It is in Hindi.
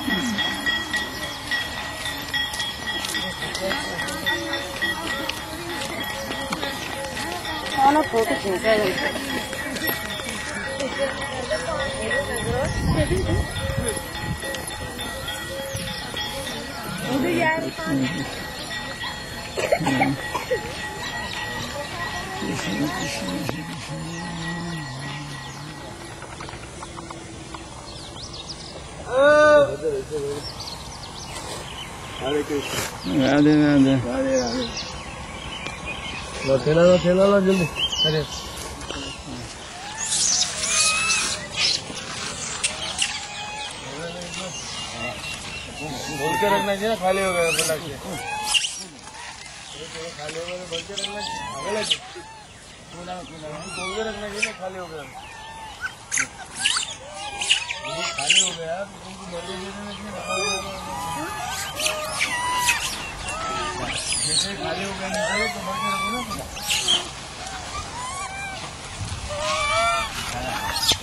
ना फोटो खींचा है यार हरे कृष्ण राधे राधे राधे राधे थैला ला जल्दी। अरे बोल के रखना चाहिए ना, खाली हो गया बोला के खाली हो गया बोल के रखना चाहिए, बोल के रखना चाहिए खाली हो गया, खाली हो गया तुमको बोल जैसे खाली हो गया निकालो तो बोल के रखो ना।